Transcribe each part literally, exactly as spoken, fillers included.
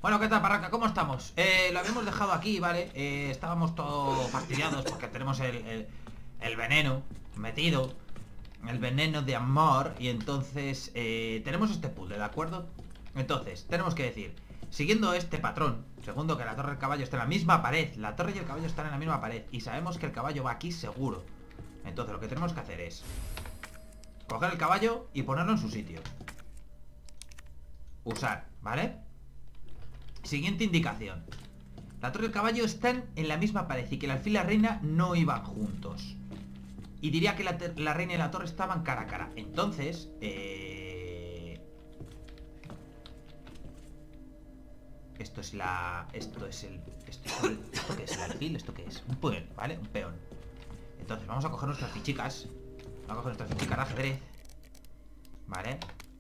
Bueno, ¿qué tal, Parraca? ¿Cómo estamos? Eh, lo habíamos dejado aquí, ¿vale? Eh, estábamos todos fastidiados porque tenemos el, el, el veneno metido. El veneno de amor. Y entonces eh, tenemos este puzzle, ¿de acuerdo? Entonces, tenemos que decir, siguiendo este patrón, segundo que la torre del caballo está en la misma pared. La torre y el caballo están en la misma pared. Y sabemos que el caballo va aquí seguro. Entonces lo que tenemos que hacer es coger el caballo y ponerlo en su sitio. Usar, ¿vale? Siguiente indicación. La torre y el caballo están en la misma pared y que el alfil y la reina no iban juntos. Y diría que la, la reina y la torre estaban cara a cara. Entonces, eh... esto es la... Esto es el... Esto, es el... ¿Esto qué es? ¿El alfil? ¿Esto qué es? Un peón, ¿vale? Un peón. Entonces vamos a coger nuestras fichicas. Vamos a coger nuestras fichicas de ajedrez. Vale.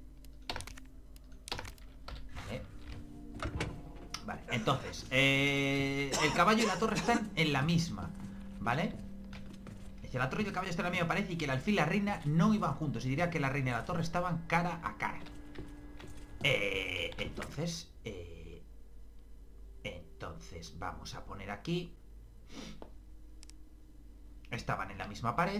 Vale. Vale, entonces eh, el caballo y la torre están en la misma, ¿vale? Dice, la torre y el caballo están en la misma pared y que el alfil y la reina no iban juntos. Y diría que la reina y la torre estaban cara a cara. eh, Entonces eh, Entonces vamos a poner aquí. Estaban en la misma pared.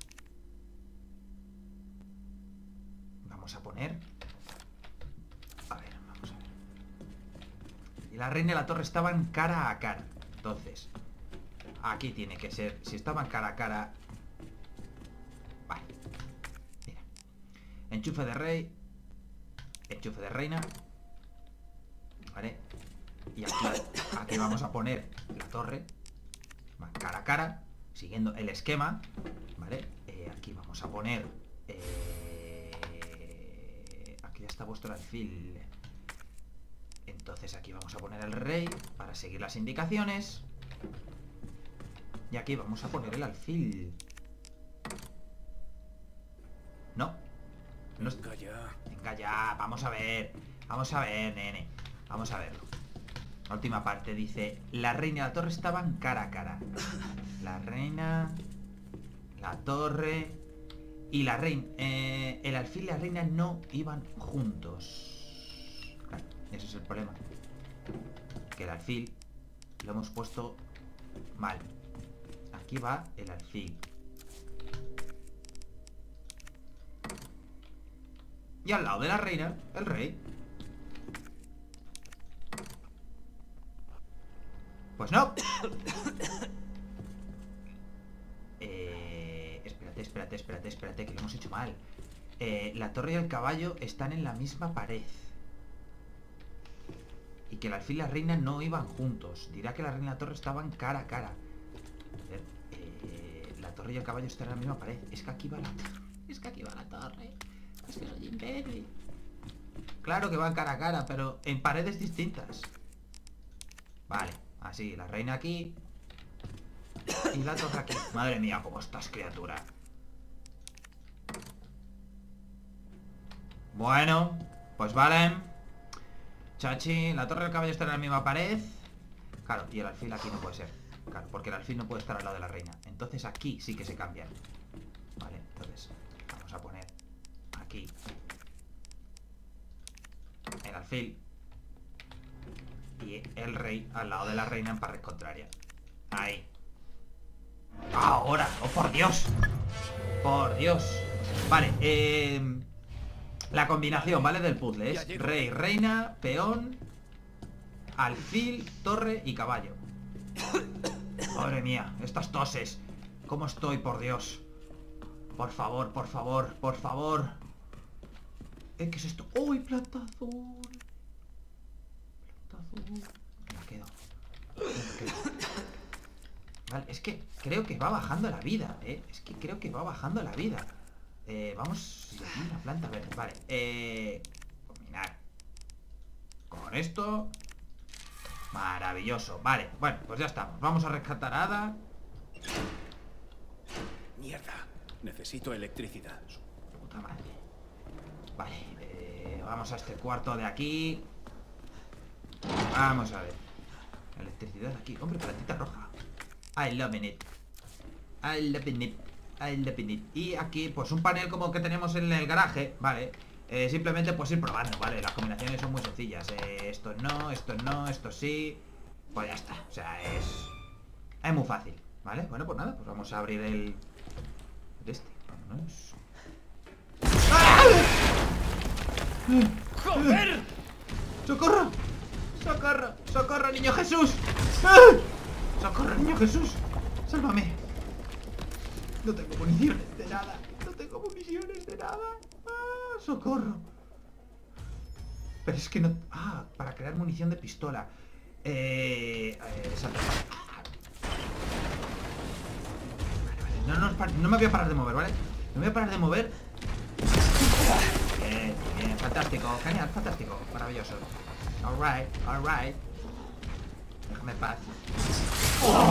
Vamos a poner... A ver, vamos a ver. Y la reina y la torre estaban cara a cara. Entonces, aquí tiene que ser... Si estaban cara a cara... Vale. Mira. Enchufe de rey. Enchufe de reina. Vale. Y aquí, aquí vamos a poner la torre. Cara a cara. Siguiendo el esquema. Vale. Eh, aquí vamos a poner... Eh, aquí ya está vuestro alfil. Entonces aquí vamos a poner el rey para seguir las indicaciones. Y aquí vamos a poner el alfil. No, no Venga ya. Venga ya, vamos a ver. Vamos a ver, nene. Vamos a verlo. La última parte dice: la reina y la torre estaban cara a cara. La reina, la torre y la reina, eh, el alfil y la reina no iban juntos. Claro, ese es el problema. Que el alfil lo hemos puesto mal. Aquí va el alfil. Y al lado de la reina, el rey. Pues no. eh, Espérate, espérate, espérate, espérate, que lo hemos hecho mal. eh, La torre y el caballo están en la misma pared. Y que el alfil y la reina no iban juntos. Dirá que la reina y la torre estaban cara a cara. A ver, eh, la torre y el caballo están en la misma pared. Es que aquí va la torre. Es que aquí va la torre. Es que soy imbécil. Claro que van cara a cara, pero en paredes distintas. Vale, así, la reina aquí y la torre aquí. Madre mía, cómo estás, criatura. Bueno, pues vale. Chachi, la torre del caballo está en la misma pared. Claro, y el alfil aquí no puede ser. Claro, porque el alfil no puede estar al lado de la reina. Entonces aquí sí que se cambian. Vale, entonces vamos a poner aquí el alfil y el rey al lado de la reina en pared contraria. Ahí. Ahora, oh por Dios. Por Dios. Vale, eh... la combinación, ¿vale? Del puzzle es rey, reina, peón, alfil, torre y caballo. Madre mía, estas toses. ¿Cómo estoy, por Dios? Por favor, por favor, por favor. ¿Eh? ¿Qué es esto? ¡Uy, planta azul! Planta azul. Me quedo. Me quedo. Vale, es que creo que va bajando la vida, ¿eh? Es que creo que va bajando la vida. Eh, vamos... Y aquí una planta verde, vale. Eh... Combinar con esto. Maravilloso, vale. Bueno, pues ya estamos. Vamos a rescatar a Ada. Mierda, necesito electricidad. Puta madre. Vale, eh, vamos a este cuarto de aquí. Vamos a ver. Electricidad aquí. Hombre, plantita roja. I love it. I love it. I love it. Y aquí, pues un panel como que tenemos en el garaje. Vale. eh, simplemente pues ir probando, ¿vale? Las combinaciones son muy sencillas. eh, Esto no, esto no, esto sí. Pues ya está, o sea, es... Es muy fácil, ¿vale? Bueno, pues nada, pues vamos a abrir el... el este, vámonos. ¡Ah! ¡Joder! ¡Socorro! ¡Socorro! ¡Socorro, niño Jesús! ¡Ah! ¡Socorro, niño Jesús! ¡Sálvame! No tengo municiones de nada. No tengo municiones de nada. ¡Ah! ¡Socorro! Pero es que no... Ah, para crear munición de pistola. Eh... eh exacto. Vale, vale. No, no, no me voy a parar de mover, ¿vale? No me voy a parar de mover. Bien, bien, fantástico, genial, fantástico, maravilloso. Alright, alright. Déjame en paz. ¡Oh!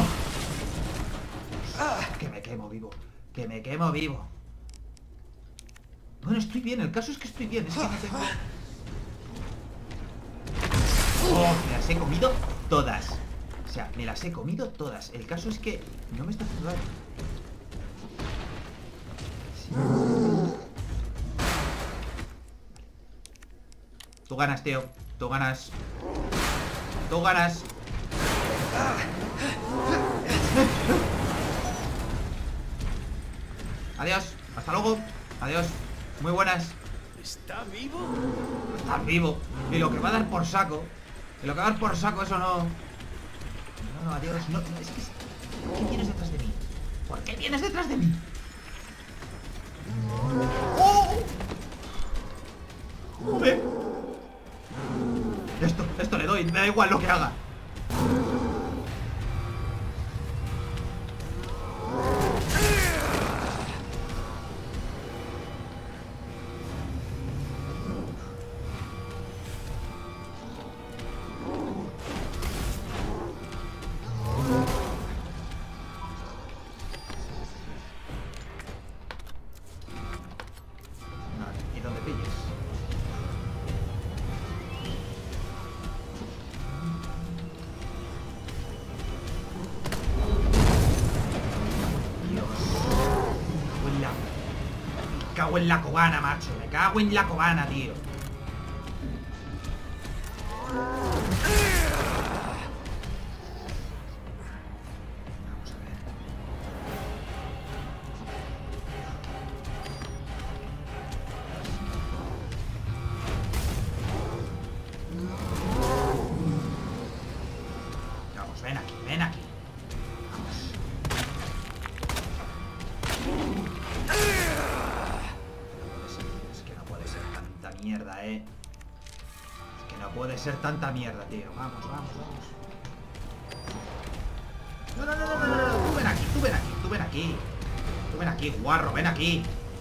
Que me quemo vivo. Que me quemo vivo. Bueno, estoy bien, el caso es que estoy bien. Es que no tengo... Oh, me las he comido todas. O sea, me las he comido todas. El caso es que no me está haciendo daño. Sí. Tú ganas, tío. Tú ganas. Tú ganas. Adiós. Hasta luego. Adiós. Muy buenas. ¿Está vivo? Estás vivo. Y lo que va a dar por saco. Y lo que va a dar por saco, eso no. No, no, adiós. No, no, es que... ¿Por qué vienes detrás de mí? ¿Por qué vienes detrás de mí? ¡Oh! ¡Joder! Esto, esto le doy, me da igual lo que haga. ¿Y dónde pilles? Me cago en la cobana, macho. Me cago en la cobana, tío. Vamos a ver. Vamos, ven aquí, ven aquí. Vamos. Es que no puede ser tanta mierda, eh. Es que no puede ser tanta mierda, tío. Vamos, vamos, vamos. No, no, no, no, no, no, no. Tú ven aquí, tú ven aquí, tú ven aquí. Tú ven aquí, guarro, ven aquí.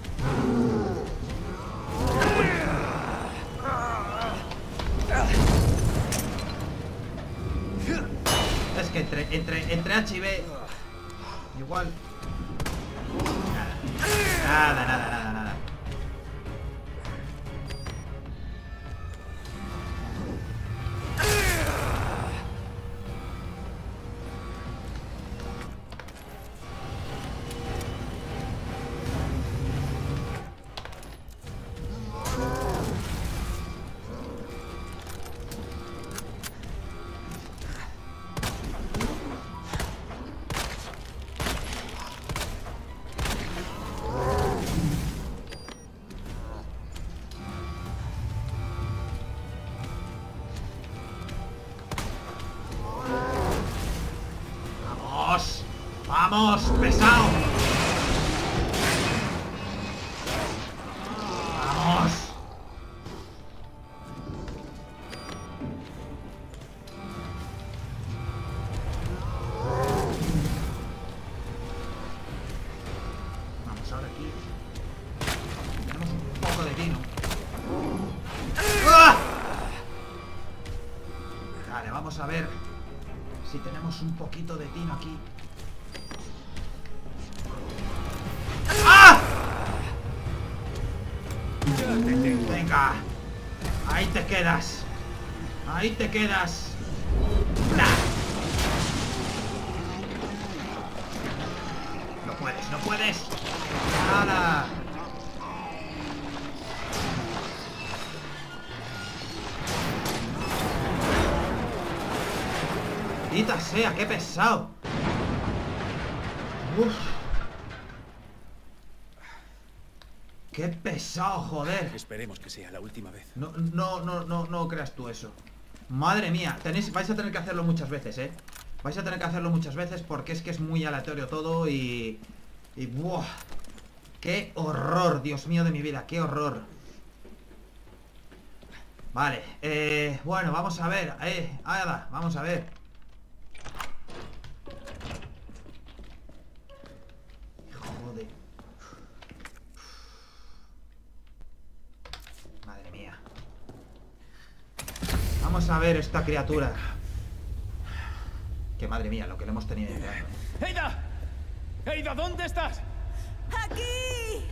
Es que entre, entre, entre H y B igual. Nada, nada, nada, nada, nada. ¡Vamos! ¡Vamos, pesado! ¡Vamos! Vamos ahora aquí. Tenemos un poco de tino. ¡Ah! Vale, vamos a ver si tenemos un poquito de tino aquí. ¡Ah! Venga. Ahí te quedas. Ahí te quedas. ¡Bla! No puedes, no puedes. Nada. Maldita sea, qué pesado. Uf. Qué pesado, joder. Esperemos que sea la última vez. No, no, no, no, no creas tú eso. Madre mía, tenéis, vais a tener que hacerlo muchas veces, eh. Vais a tener que hacerlo muchas veces porque es que es muy aleatorio todo y... Y... ¡buah! ¡Qué horror! Dios mío de mi vida, qué horror. Vale, eh... bueno, vamos a ver, eh... Ada, vamos a ver. Joder. Madre mía. Vamos a ver esta criatura. Que madre mía, lo que le hemos tenido encerrado. ¡Ada! ¡Ada, ¿dónde estás? ¡Aquí!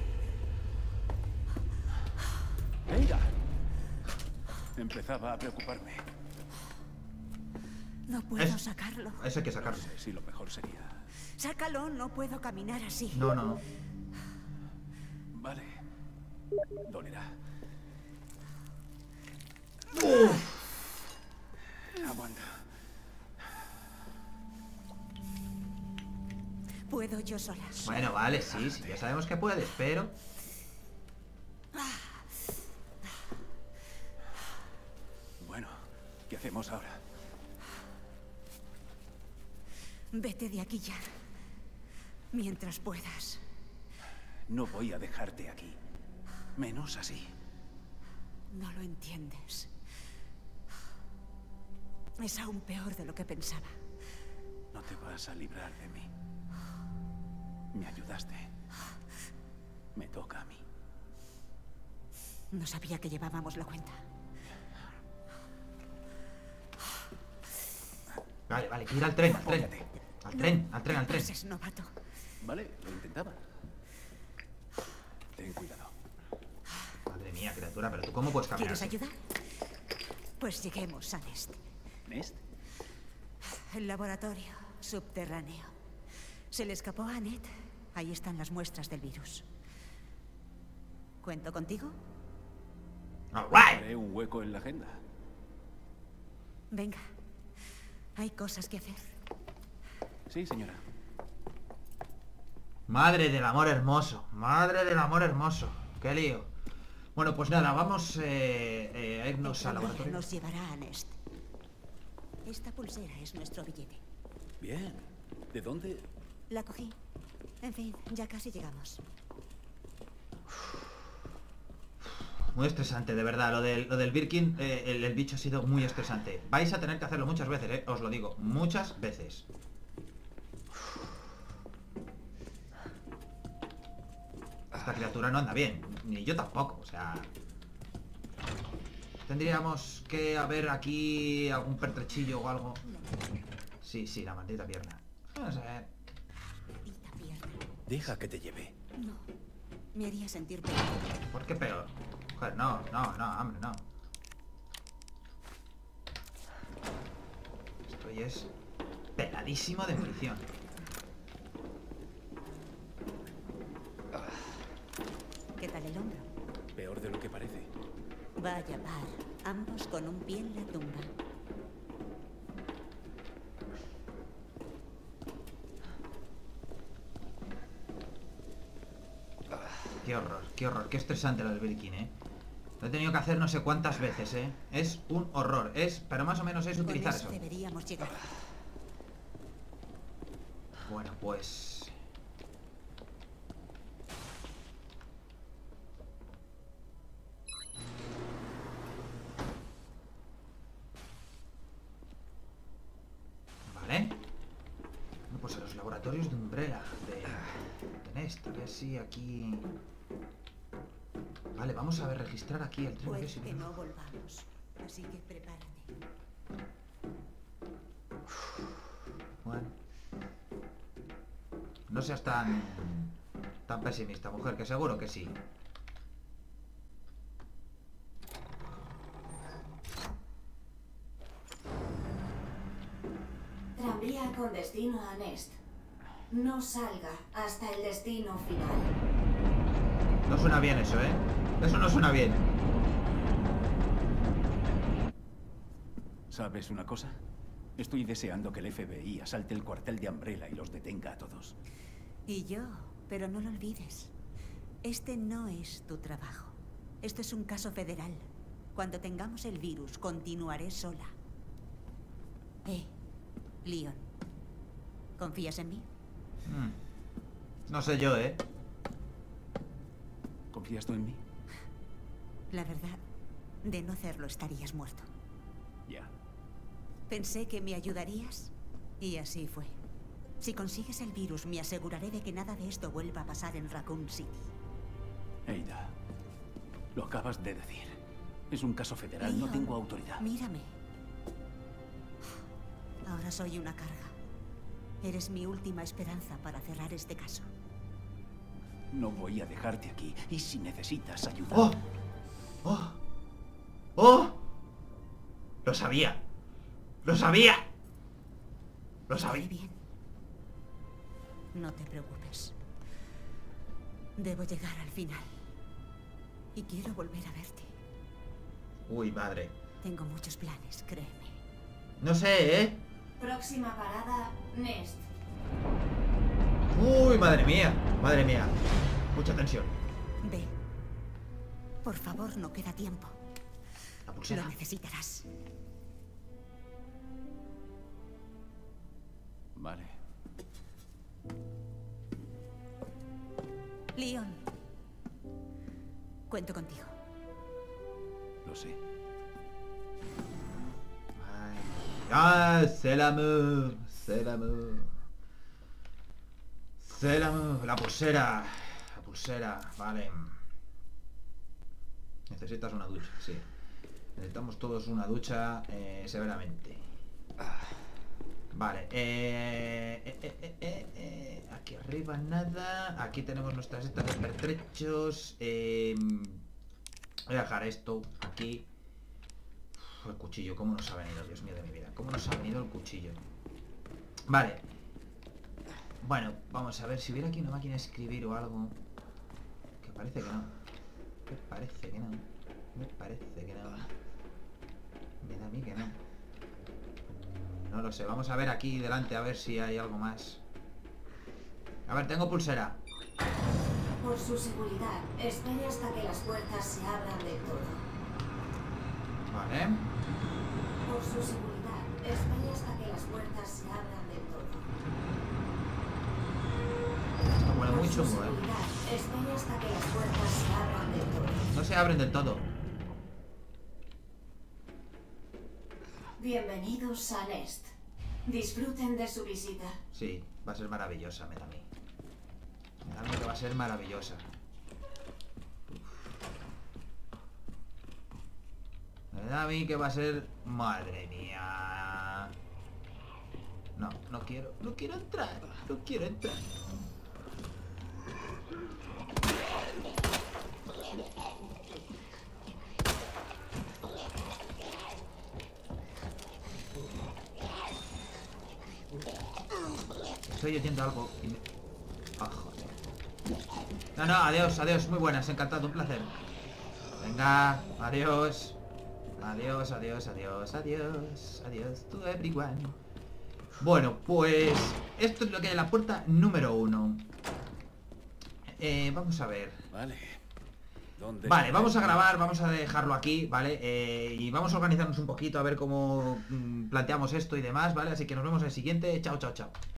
¡Ada! Empezaba a preocuparme. No puedo Es- sacarlo. Eso hay que No sacarlo. sé si lo mejor sería... Sácalo, no puedo caminar así. No, no, no. Vale. Dolerá. Aguanta. Puedo yo sola. Bueno, vale, sí, sí, ya sabemos que puedes, pero... Bueno, ¿qué hacemos ahora? Vete de aquí ya. Mientras puedas. No voy a dejarte aquí. Menos así. No lo entiendes. Es aún peor de lo que pensaba. No te vas a librar de mí. Me ayudaste. Me toca a mí. No sabía que llevábamos la cuenta. Vale, vale, que ir al tren, al tren. Apóyate. Al tren, al tren, al tren. Pases, novato. Vale, lo intentaba. Ten cuidado. Madre mía, criatura, pero tú cómo puedes caminar ¿Quieres así? ayudar? Pues lleguemos a Nest. ¿Nest? El laboratorio subterráneo. Se le escapó a Annette. Ahí están las muestras del virus. ¿Cuento contigo? Alright. Haré un hueco en la agenda. Venga. Hay cosas que hacer. Sí, señora. Madre del amor hermoso. Madre del amor hermoso. Qué lío. Bueno, pues nada, vamos eh, eh, a irnos El al tranvía laboratorio. nos llevará a Nest. Esta pulsera es nuestro billete. Bien. ¿De dónde? La cogí. En fin, ya casi llegamos. Muy estresante, de verdad. Lo del, lo del Birkin, eh, el, el bicho ha sido muy estresante. Vais a tener que hacerlo muchas veces, eh. Os lo digo, muchas veces. Esta criatura no anda bien. Ni yo tampoco, o sea... Tendríamos que haber aquí algún pertrechillo o algo. Sí, sí, la maldita pierna. Vamos a ver. Maldita pierna. Deja que te lleve. No. Me haría sentir peor. ¿Por qué peor? Joder, no, no, no, hombre, no. Esto ya es peladísimo de munición. ¿Qué tal el hombro? Peor de lo que parece. Vaya par. Ambos con un pie en la tumba. Qué horror, qué horror, qué estresante lo del Birkin, eh. Lo he tenido que hacer no sé cuántas veces, eh. Es un horror, es, pero más o menos es Con utilizar eso eso. deberíamos llegar. Bueno, pues... Vale. Bueno, pues a los laboratorios de Umbrella, de, de Nest, a ver si aquí... Vale, vamos a ver, registrar aquí el tren. a ver Puede si- que no volvamos. Así que prepárate. Bueno. No seas tan... tan pesimista, mujer, que seguro que sí. Tranvía con destino a Nest. No salga hasta el destino final. No suena bien eso, ¿eh? Eso no suena bien. ¿Sabes una cosa? Estoy deseando que el F B I asalte el cuartel de Umbrella y los detenga a todos. Y yo, pero no lo olvides. Este no es tu trabajo. Esto es un caso federal. Cuando tengamos el virus, continuaré sola. Eh, Leon. ¿Confías en mí? Mm. No sé yo, ¿eh? ¿Confías tú en mí? La verdad, de no hacerlo estarías muerto. Ya. Pensé que me ayudarías y así fue. Si consigues el virus, me aseguraré de que nada de esto vuelva a pasar en Raccoon City. Ada, lo acabas de decir. Es un caso federal, no Leon, tengo autoridad. Mírame. Ahora soy una carga. Eres mi última esperanza para cerrar este caso. No voy a dejarte aquí. Y si necesitas ayuda... ¡Oh! ¡Oh! ¡Oh! ¡Lo sabía! ¡Lo sabía! ¡Lo Estaré sabía! bien. No te preocupes. Debo llegar al final. Y quiero volver a verte. Uy, madre. Tengo muchos planes, créeme. No sé, ¿eh? Próxima parada, Nest. Uy, madre mía. Madre mía. Mucha tensión. Ve. Por favor, no queda tiempo. La pulsera. Lo necesitarás. Vale. Leon. Cuento contigo. Lo sé. Ay. Ah, c'est l'amour. C'est l'amour. C'est l'amour. La pulsera. La pulsera. Vale. Necesitas una ducha, sí. Necesitamos todos una ducha eh, severamente. Ah. Vale. Eh, eh, eh, eh, eh, aquí arriba nada. Aquí tenemos nuestras estas de pertrechos. Eh, voy a dejar esto aquí. Uf, el cuchillo, ¿cómo nos ha venido? Dios mío de mi vida. ¿Cómo nos ha venido el cuchillo? Vale. Bueno, vamos a ver si hubiera aquí una máquina de escribir o algo. Que parece que no. Me parece que no. Me parece que no. Me da a mí que no. No lo sé. Vamos a ver aquí delante a ver si hay algo más. A ver, tengo pulsera. Por su seguridad, espere hasta que las puertas se abran del todo. Vale. Por su seguridad, espere hasta que las puertas se abran del todo. Esto huele muy Por su chungo, eh. seguridad, espere hasta que las puertas se abran del todo. No se abren del todo. Bienvenidos a Nest. Disfruten de su visita. Sí, va a ser maravillosa, me da a mí. Me da a mí que va a ser maravillosa. Uf. Me da a mí que va a ser... Madre mía. No, no quiero, no quiero entrar. No quiero entrar. Estoy oyendo algo y me... Ah, joder. No, no, adiós, adiós, muy buenas, encantado, un placer. Venga, adiós. Adiós, adiós, adiós, adiós. Adiós to everyone. Bueno, pues esto es lo que hay en la puerta número uno. Eh, vamos a ver. Vale. ¿Dónde Vale, está vamos a el- grabar, vamos a dejarlo aquí, ¿vale? Eh, y vamos a organizarnos un poquito a ver cómo mm, planteamos esto y demás, ¿vale? Así que nos vemos en el siguiente. Chao, chao, chao.